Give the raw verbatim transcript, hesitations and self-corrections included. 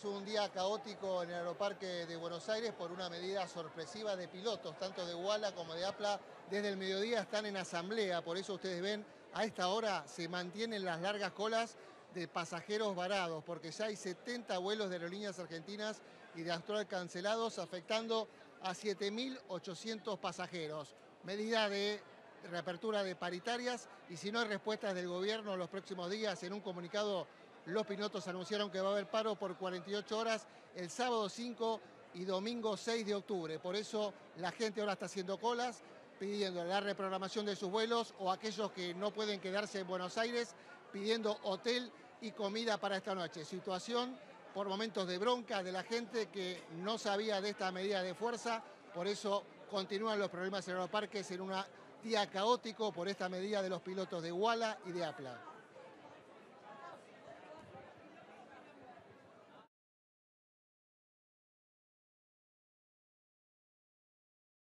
Es un día caótico en el Aeroparque de Buenos Aires por una medida sorpresiva de pilotos, tanto de UALA como de APLA. Desde el mediodía están en asamblea, por eso ustedes ven, a esta hora se mantienen las largas colas de pasajeros varados, porque ya hay setenta vuelos de aerolíneas argentinas y de Austral cancelados, afectando a siete mil ochocientos pasajeros. Medida de reapertura de paritarias, y si no hay respuestas del gobierno en los próximos días, en un comunicado los pilotos anunciaron que va a haber paro por cuarenta y ocho horas el sábado cinco y domingo seis de octubre. Por eso la gente ahora está haciendo colas, pidiendo la reprogramación de sus vuelos, o aquellos que no pueden quedarse en Buenos Aires, pidiendo hotel y comida para esta noche. Situación por momentos de bronca de la gente que no sabía de esta medida de fuerza. Por eso continúan los problemas en los aeroparques en un día caótico por esta medida de los pilotos de UALA y de APLA.